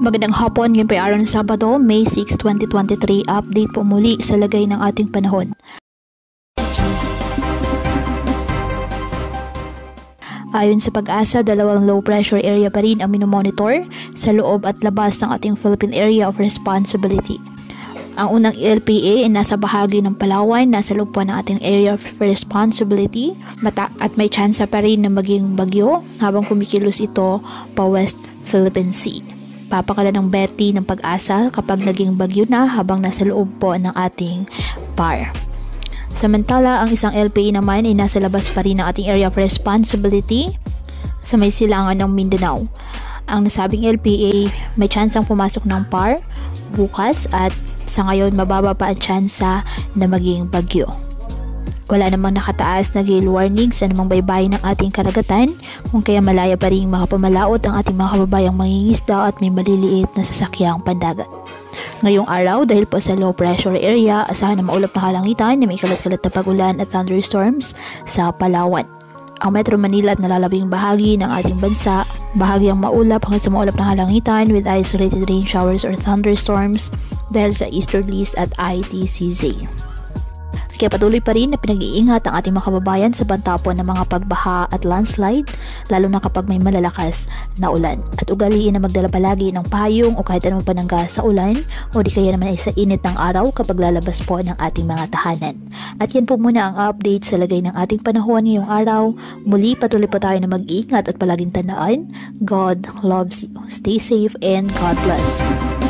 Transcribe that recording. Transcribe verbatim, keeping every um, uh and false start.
Magandang hapon, ngayon po ay araw ng Sabado, May sixth, twenty twenty-three. Update po muli sa lagay ng ating panahon. Ayon sa Pag-asa, dalawang low pressure area pa rin ang minomonitor sa loob at labas ng ating Philippine Area of Responsibility. Ang unang L P A ay nasa bahagi ng Palawan, nasa loob po ng ating Area of Responsibility, mata at may tsansa pa rin na maging bagyo habang kumikilos ito pa West Philippine Sea. Papakala ng Betty ng Pag-asa kapag naging bagyo na habang nasa loob po ng ating P A R. Samantala, ang isang L P A naman ay nasa labas pa rin ng ating Area of Responsibility sa may silangan ng Mindanao. Ang nasabing L P A may tsansang pumasok ng P A R bukas at sa ngayon mababa pa ang tsansa na maging bagyo. Wala namang nakataas na gale warning sa namang baybayin ng ating karagatan, kung kaya malaya pa rin makapamalaot ang ating mga kababayang mangingisda at may maliliit na sasakyang pandagat. Ngayong araw, dahil po sa low pressure area, asahan na maulap na kalangitan na may kalat-kalat na pag-ulan at thunderstorms sa Palawan. Ang Metro Manila at nalalabing bahagi ng ating bansa, bahagyang maulap hanggang sa maulap na kalangitan with isolated rain showers or thunderstorms dahil sa easterlies at I T C Z. Kaya patuloy pa rin na pinag-iingat ang ating mga kababayan sa bantapon ng mga pagbaha at landslide, lalo na kapag may malalakas na ulan. At ugaliin na magdala palagi ng payong o kahit anong panangga sa ulan o di kaya naman ay sa init ng araw kapag lalabas po ng ating mga tahanan. At yan po muna ang update sa lagay ng ating panahon ngayong araw. Muli patuloy po tayo na mag-iingat at palaging tandaan, God loves you. Stay safe and God bless.